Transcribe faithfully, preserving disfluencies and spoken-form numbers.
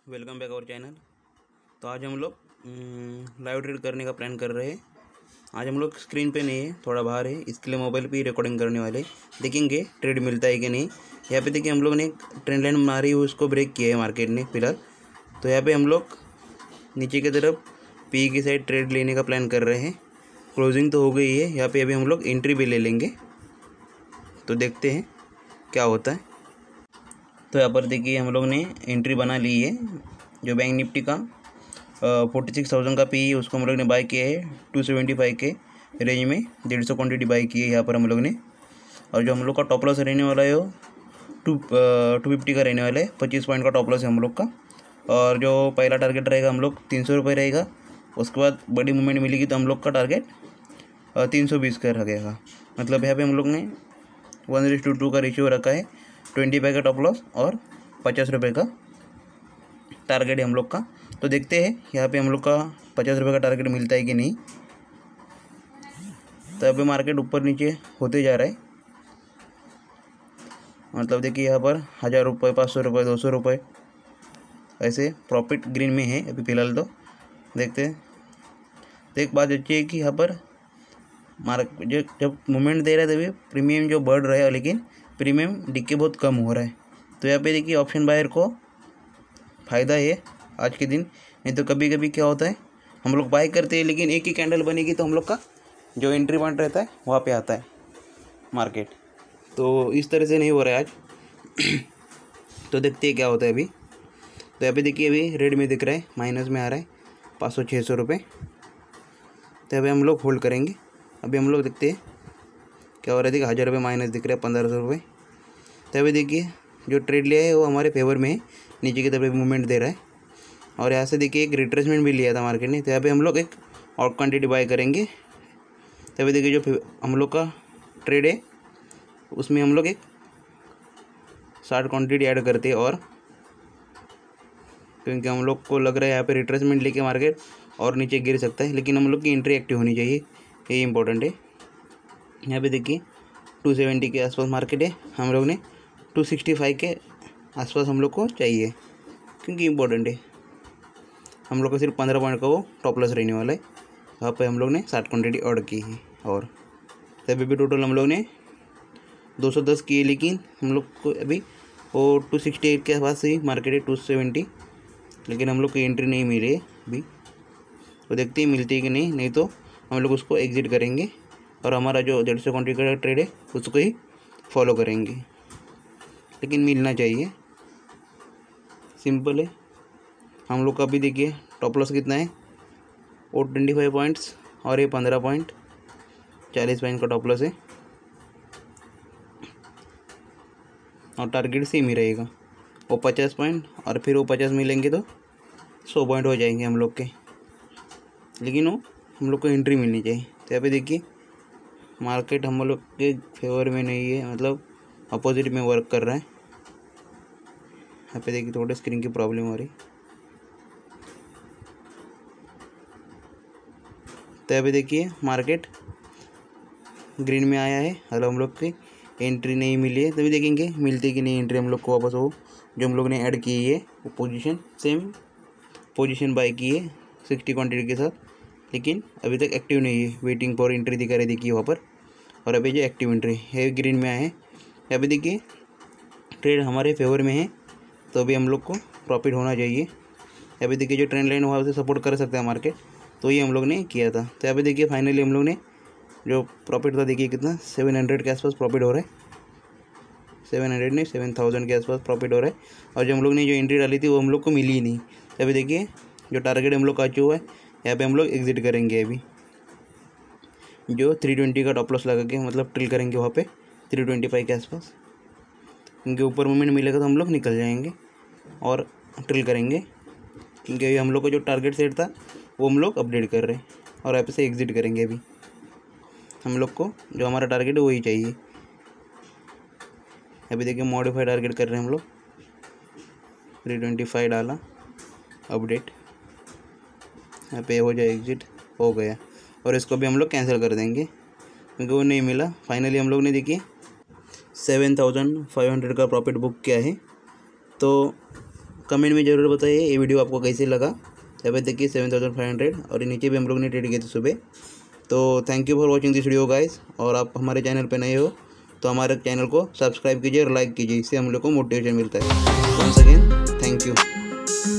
Welcome back our channel. तो आज हम लोग लाइव ट्रेड करने का प्लान कर रहे हैं। आज हम लोग स्क्रीन पे नहीं है, थोड़ा बाहर है, इसके लिए मोबाइल पे ही रिकॉर्डिंग करने वाले। देखेंगे ट्रेड मिलता है कि नहीं। यहाँ पे देखिए हम लोग ने ट्रेंड लाइन मारी हुई, उसको ब्रेक किया है मार्केट ने फिलहाल। तो यहाँ पे हम लोग नीचे की तरफ पी की साइड ट्रेड लेने का प्लान कर रहे हैं। क्लोजिंग तो हो गई है, यहाँ पे अभी हम लोग एंट्री भी ले लेंगे। तो देखते हैं क्या होता है। तो यहाँ पर देखिए हम लोग ने एंट्री बना ली है। जो बैंक निफ्टी का फोर्टी सिक्स थाउजेंड का पी, उसको हम लोग ने बाय किया है टू सेवेंटी फाइव के रेंज में। डेढ़ सौ क्वान्टिटी बाय की है यहाँ पर हम लोग ने। और जो हम लोग का टॉप लॉस रहने वाला है वो टू टू फिफ्टी का रहने वाला है। पच्चीस पॉइंट का टॉप लॉस है हम लोग का। और जो पहला टारगेट रहेगा हम लोग तीन सौ रुपये रहेगा। उसके बाद बड़ी मूवमेंट मिलेगी तो हम लोग का टारगेट तीन सौ बीस का रखेगा। मतलब यहाँ पे हम लोग ने वन रिस टू टू का रेशियो रखा है। ट्वेंटी फाइव का टॉप लॉस और पचास रुपये का टारगेट है हम लोग का। तो देखते हैं यहाँ पे हम लोग का पचास रुपये का टारगेट मिलता है कि नहीं। तो अभी मार्केट ऊपर नीचे होते जा रहा है। मतलब देखिए यहाँ पर हज़ार रुपये, पाँच सौ रुपये, दो सौ रुपये ऐसे प्रॉफिट ग्रीन में है अभी फ़िलहाल। तो देखते हैं। तो एक बात अच्छी है कि यहाँ पर मार्केट जो जब मूवमेंट दे रहा है तभी प्रीमियम जो बढ़ रहा है, लेकिन प्रीमियम डिके बहुत कम हो रहा है। तो यहाँ पे देखिए ऑप्शन बायर को फ़ायदा है आज के दिन। नहीं तो कभी कभी क्या होता है, हम लोग बाय करते हैं लेकिन एक ही कैंडल बनेगी तो हम लोग का जो एंट्री पॉइंट रहता है वहाँ पे आता है मार्केट। तो इस तरह से नहीं हो रहा है आज। तो देखते हैं क्या होता है अभी। तो यहाँ पे देखिए अभी रेड में दिख रहा है, माइनस में आ रहा है पाँच सौ छः सौ रुपये। तो अभी हम लोग होल्ड करेंगे। अभी हम लोग देखते हैं क्या हो रहा है। देखिए हज़ार रुपये माइनस दिख रहा है, पंद्रह सौ रुपये। तो अभी देखिए जो ट्रेड लिया है वो हमारे फेवर में है, नीचे की तरफ मूवमेंट दे रहा है। और यहाँ से देखिए एक रिट्रेसमेंट भी लिया था मार्केट ने। तो यहाँ पे हम लोग एक आउट क्वांटिटी बाय करेंगे। तो अभी देखिए जो हम लोग का ट्रेड है उसमें हम लोग एक साठ क्वांटिटी ऐड करते हैं। और क्योंकि हम लोग को लग रहा है यहाँ पे रिट्रेसमेंट लेके मार्केट और नीचे गिर सकता है, लेकिन हम लोग की एंट्री एक्टिव होनी चाहिए, ये इंपॉर्टेंट है। यहाँ पे देखिए टू सेवेंटी के आसपास मार्केट है, हम लोग ने टू सिक्सटी फाइव के आसपास हम लोग को चाहिए, क्योंकि इम्पोर्टेंट है। हम लोग को सिर्फ पंद्रह पॉइंट का वो टॉप लॉस रहने वाला है। वहाँ पे हम लोग ने साठ क्वान्टिटी ऑर्डर की है। और तभी भी टोटल हम लोग ने दो सौ दस किए, लेकिन हम लोग को अभी वो टू सिक्सटी एट के आसपास ही मार्केट है, टू सेवेंटी, लेकिन हम लोग को एंट्री नहीं मिली है अभी। तो देखते हैं मिलती है कि नहीं। नहीं तो हम लोग उसको एग्जिट करेंगे और हमारा जो डेढ़ सौ क्वान्टिटी का ट्रेड है उसको ही फॉलो करेंगे, लेकिन मिलना चाहिए। सिंपल है। हम लोग का भी देखिए टॉप लॉस कितना है, वो ट्वेंटी फाइव पॉइंट्स और ये पंद्रह पॉइंट, चालीस पॉइंट का टॉप लॉस है। और टारगेट सेम ही रहेगा, वो पचास पॉइंट और फिर वो पचास मिलेंगे तो सौ पॉइंट हो जाएंगे हम लोग के, लेकिन वो हम लोग को एंट्री मिलनी चाहिए। तो यहाँ पे देखिए मार्केट हम लोग के फेवर में नहीं है, मतलब अपोजिट में वर्क कर रहा है। यहाँ पे देखिए थोड़े स्क्रीन की प्रॉब्लम हो रही। तो यहाँ पे देखिए मार्केट ग्रीन में आया है और हम लोग की एंट्री नहीं मिली है। तभी देखेंगे मिलती कि नहीं एंट्री हम लोग को वापस। वो जो हम लोग ने ऐड की है वो पोजीशन सेम पोजीशन बाय की है सिक्सटी क्वान्टिटी के साथ, लेकिन अभी तक एक्टिव नहीं है। वेटिंग फॉर एंट्री दिखा रही देखिए वहाँ पर। और अभी जो एक्टिव एंट्री है ग्रीन में आए हैं। अभी देखिए ट्रेड हमारे फेवर में है, तो अभी हम लोग को प्रॉफिट होना चाहिए। अभी देखिए जो ट्रेंड लाइन वहाँ से सपोर्ट कर सकता है मार्केट, तो ये हम लोग ने किया था। तो अभी देखिए फाइनली हम लोग ने जो प्रॉफिट था देखिए कितना, सेवन हंड्रेड के आसपास प्रॉफिट हो रहा है। सेवन हंड्रेड नहीं सेवन थाउजेंड के आसपास प्रॉफिट हो रहा है। और जो हम लोग ने जो एंट्री डाली थी वो हम लोग को मिली ही नहीं। तो अभी देखिए जो टारगेट हम लोग का अचीव हुआ है, यहाँ पे हम लोग एग्जिट करेंगे। अभी जो थ्री ट्वेंटी का टॉप लॉस लगा के मतलब ट्रिल करेंगे वहाँ पे थ्री ट्वेंटी फाइव के आसपास। उनके ऊपर मूवमेंट मिलेगा तो हम लोग निकल जाएंगे और ट्रिल करेंगे, क्योंकि अभी हम लोग का जो टारगेट सेट था वो हम लोग अपडेट कर रहे हैं। और यहाँ पे से एग्जिट करेंगे। अभी हम लोग को जो हमारा टारगेट है वही चाहिए। अभी देखिए मॉडिफाई टारगेट कर रहे हैं हम लोग, थ्री ट्वेंटी फाइव डाला, अपडेट, यहाँ पे हो जाए एग्जिट, हो गया। और इसको भी हम लोग कैंसिल कर देंगे क्योंकि वो नहीं मिला। फाइनली हम लोग ने देखिए सेवन थाउजेंड फाइव हंड्रेड का प्रॉफिट बुक किया है। तो कमेंट में ज़रूर बताइए ये वीडियो आपको कैसे लगा। यहाँ पे देखिए सेवन थाउजेंड फाइव हंड्रेड और नीचे भी हम लोग ने ट्रेड किए थे सुबह। तो thank you for watching this video guys. और आप हमारे चैनल पे नए हो तो हमारे चैनल को सब्सक्राइब कीजिए और लाइक कीजिए, इससे हम लोग को मोटिवेशन मिलता है। Once again thank you.